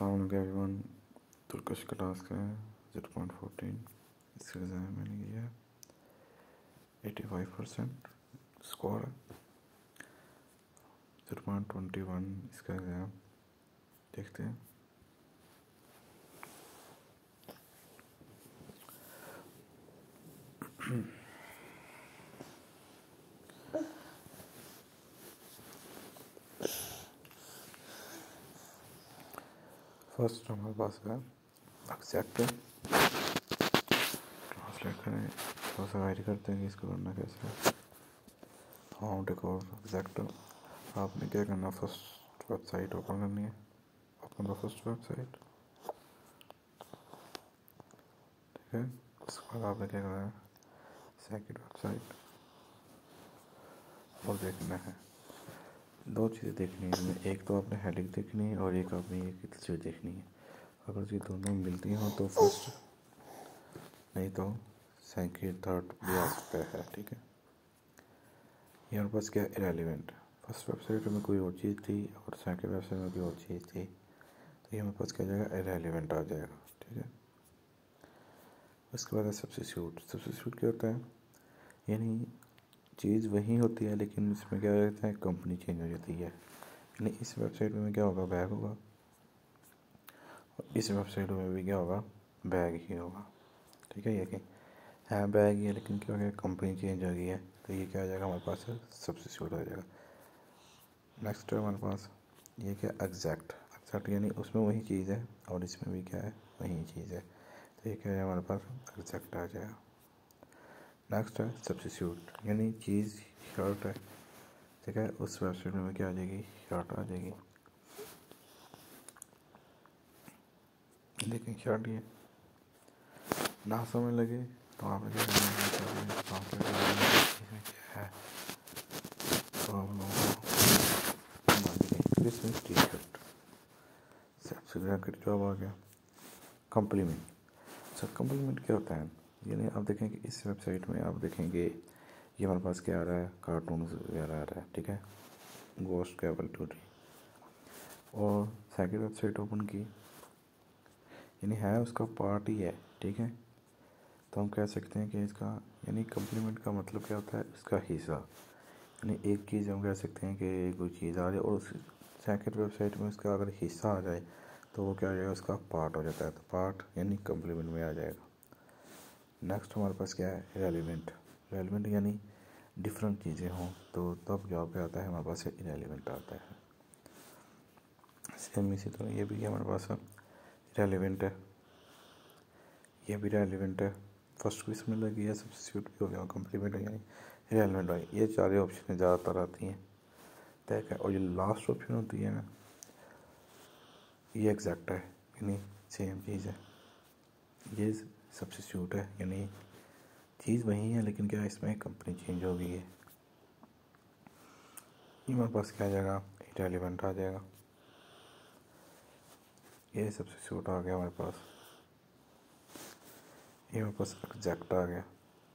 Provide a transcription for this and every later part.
अस्सलाम वालेकुम everyone. Turkish का टास्क है 0.14। इसका एग्ज़ाम मैंने किया 85% स्कोर है। 0.21 इसका एग्ज़ाम देखते हैं। फर्स्ट हमारे पास है एक्सेप्ट, ट्रांसलेट करें, थोड़ा सा गाइड करते हैं कि इसको करना कैसे है। How to code accept. आपने क्या करना, फर्स्ट वेबसाइट ओपन करनी है। ओपन द फर्स्ट वेबसाइट, ठीक है। उसके बाद आपने क्या करना है, सेकंड वेबसाइट, और देखना है दो चीज़ें देखनी है इसमें। एक तो आपने हेडिंग देखनी है और एक आपने ये तस्वीर देखनी है। अगर ये दोनों मिलती हों तो फर्स्ट, नहीं तो सेकंड थर्ड भी आ सकता है, ठीक है। ये हमारे पास क्या इरेलीवेंट, फर्स्ट वेबसाइट में कोई और चीज़ थी और सेकंड वेबसाइट में कोई और चीज़ थी, तो ये हमारे पास क्या जाएगा, इरेलीवेंट आ जाएगा, ठीक है। उसके बाद है सब्स्टिट्यूट। सब्स्टिट्यूट क्या होता है, यानी चीज़ वही होती है लेकिन इसमें क्या रहता है, कंपनी चेंज हो जाती है। यानी इस वेबसाइट में क्या होगा, बैग होगा, और इस वेबसाइट में भी क्या होगा, बैग ही होगा, ठीक है। ये कि है बैग ही है लेकिन क्या हो गया, कंपनी चेंज हो गई है, तो ये क्या आ जाएगा हमारे पास, सब्स्टिट्यूट आ जाएगा। नेक्स्ट है हमारे पास ये क्या, एग्जैक्ट। एग्जैक्ट यानी उसमें वही चीज़ है और इसमें भी क्या है, वही चीज़ है, तो ये क्या है हमारे पास, एग्जैक्ट आ जाएगा। नेक्स्ट है सब्स्टिट्यूट, यानी चीज़ शॉर्ट है, ठीक है, उस वेबसाइट में क्या आ जाएगी, शॉर्ट आ जाएगी। लेकिन शॉर्ट ये ना समझ लगे तो आप क्या करना है, क्या है तो हम लोगों क्रिसमस टी शर्ट सबसे जॉब आ गया। कम्प्लीमेंट। सर कम्प्लीमेंट क्या होता है, यानी आप देखेंगे इस वेबसाइट में आप देखेंगे ये हमारे पास क्या आ रहा है, कार्टून वगैरह आ रहा है, ठीक है, गोस्ट कैबल टूटी। और सेकंड वेबसाइट ओपन की, यानी है उसका पार्ट ही है, ठीक है, तो हम कह सकते हैं कि इसका, यानी कम्प्लीमेंट का मतलब क्या होता है, इसका हिस्सा। यानी एक चीज़ हम कह सकते हैं कि कोई चीज़ आ रही है और उस सेकंड वेबसाइट में उसका अगर हिस्सा आ जाए तो वो क्या हो जाएगा, उसका पार्ट हो जाता है, तो पार्ट यानी कम्प्लीमेंट में आ जाएगा। नेक्स्ट हमारे पास क्या है, रेलिवेंट। रेलिवेंट यानी डिफरेंट चीज़ें हों तो तब जॉब क्या आता है, हमारे पास इरेलीवेंट आता है। सेम इसी तरह ये भी हमारे पास रेलिवेंट है, ये भी रेलिवेंट है। फर्स्ट भी इसमें लगी है, सब्स्टिट्यूट भी हो गया, कम्प्लीमेंट यानी रेलिवेंट हो गया। ये चार ऑप्शन ज़्यादातर आती हैं, तय है। और ये लास्ट ऑप्शन होती है ना, ये एग्जैक्ट है, यानी सेम चीज़ है। ये सब्स्टिट्यूट है, यानी चीज़ वही है लेकिन क्या इसमें कंपनी चेंज हो गई है। ये हमारे पास क्या आ जाएगा, इरेलीवेंट आ जाएगा। ये सब्स्टिट्यूट आ गया हमारे पास, ये हमारे पास एग्जैक्ट आ गया।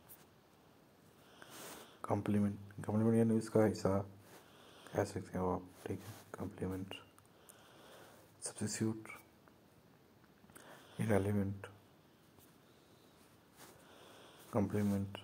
कम्प्लीमेंट, कम्प्लीमेंट यानी इसका हिस्सा कह सकते हो आप, ठीक है। कम्प्लीमेंट, सब्स्टिट्यूट, इरेलीवेंट, कम्प्लीमेंट,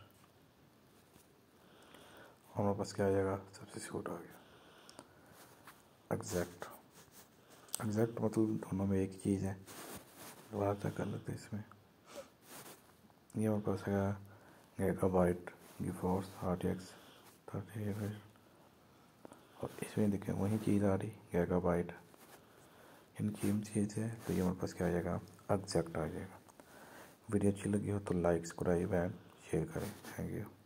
हमारे पास क्या आ जाएगा, सब्स्टिट्यूट आ गया। एग्जैक्ट, एग्जैक्ट मतलब दोनों में एक चीज़ है, वार्ता कर लेते हैं इसमें। ये हमारे पास है गीगाबाइट, GeForce RTX 30, और इसमें देखें वही चीज़ आ रही, गीगाबाइट यानी सेम चीज़ है, तो ये हमारे पास क्या आ जाएगा, एग्जैक्ट आ जाएगा। वीडियो अच्छी लगी हो तो लाइक, सब्सक्राइब एंड शेयर करें। Thank you.